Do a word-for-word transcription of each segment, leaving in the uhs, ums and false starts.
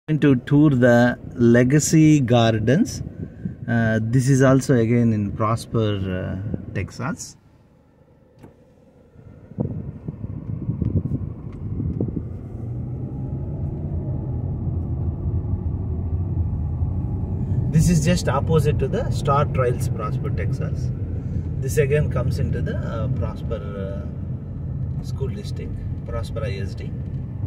Going to tour the Legacy Gardens. Uh, this is also again in Prosper, uh, Texas. This is just opposite to the Star Trails, Prosper, Texas. This again comes into the uh, Prosper uh, School District, Prosper I S D.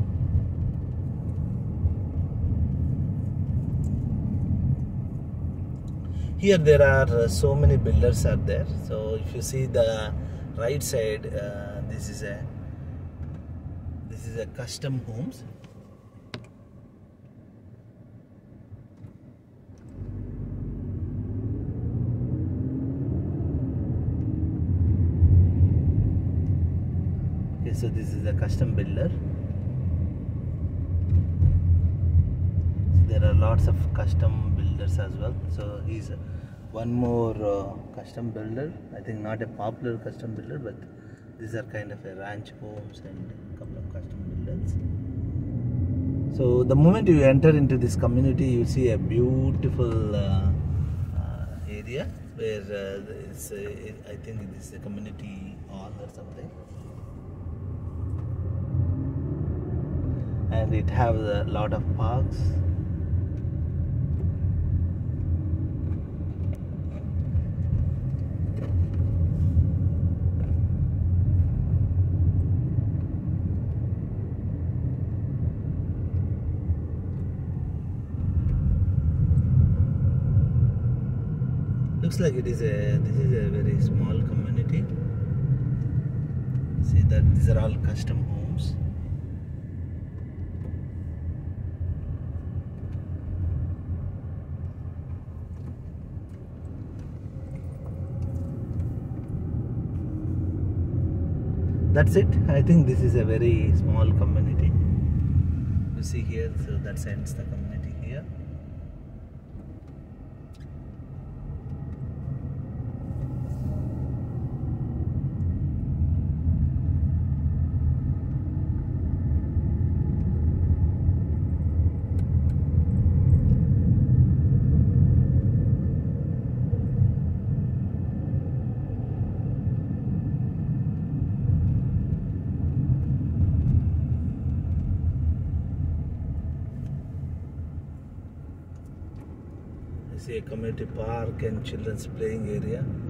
Here there are uh, so many builders are there. So if you see the right side, uh, this is a this is a custom homes. Okay, so this is a custom builder. There are lots of custom builders as well. So he's one more uh, custom builder. I think not a popular custom builder, but these are kind of a ranch homes and a couple of custom builders. So the moment you enter into this community, you see a beautiful uh, uh, area where uh, it's, uh, I think this is a community hall or something. And it has a lot of parks. Looks like it is a this is a very small community. See that these are all custom homes. That's it. I think this is a very small community. You see here, so that ends the community here. See a community park and children's playing area.